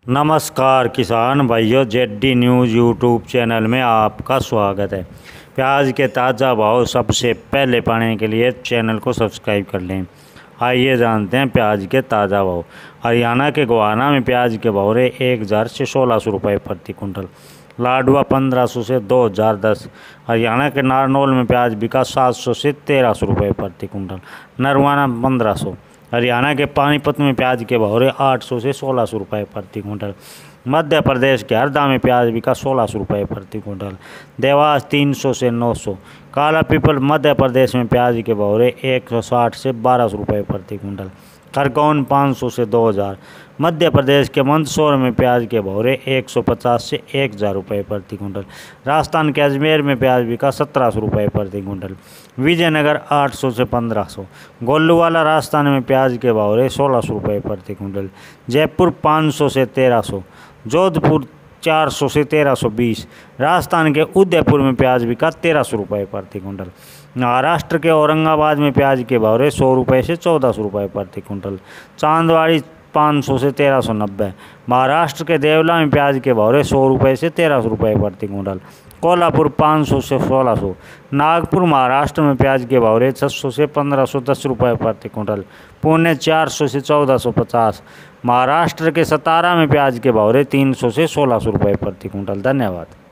नमस्कार किसान भाइयों, जेडी न्यूज़ यूट्यूब चैनल में आपका स्वागत है। प्याज के ताज़ा भाव सबसे पहले पाने के लिए चैनल को सब्सक्राइब कर लें। आइए जानते हैं प्याज के ताज़ा भाव। हरियाणा के गोहाना में प्याज के भाव रहे 1000 से 1600 रुपये प्रति कुंटल। लाडवा 1500 से 2010। हरियाणा के नारनौल में प्याज बिका 700 से 1300 रुपये प्रति कुंटल। नरवाना 1500। हरियाणा के पानीपत में प्याज के भाव रहे 800 से 1600 रुपये प्रति कुंटल। मध्य प्रदेश के हरदा में प्याज बिका 1600 रुपये प्रति कुंटल। देवास 300 से 900। काला पीपल मध्य प्रदेश में प्याज के भाव रहे 160 से 1200 रुपये प्रति कुंटल। खरगोन 500 से 2000। मध्य प्रदेश के मंदसौर में प्याज के भाव रहे 150 से 1000 रुपये प्रति कुंटल। राजस्थान के अजमेर में प्याज बिका 1700 रुपये प्रति कुंटल। विजयनगर 800 से 1500। गोलूवाला राजस्थान में प्याज के भाव रहे 1600 रुपये प्रति कुंटल। जयपुर 500 से 1300। जोधपुर 400 से 1320। राजस्थान के उदयपुर में प्याज बिका 1300 रुपये प्रति कुंटल। महाराष्ट्र के औरंगाबाद में प्याज के भाव रहे 100 रुपये से 1400 रुपये प्रति कुंटल। चांदवाड़ी 500 से 1390। महाराष्ट्र के देवला में प्याज के भाव रहे 100 रुपये से 1300 रुपये प्रति कुंटल। कोल्हापुर 500 से 1600। नागपुर महाराष्ट्र में प्याज के भाव रहे 600 से 1510 रुपये प्रति कुंटल। पुणे 400 से 1450। महाराष्ट्र के सतारा में प्याज के भाव रहे 300 से 1600 रुपये प्रति कुंटल। धन्यवाद।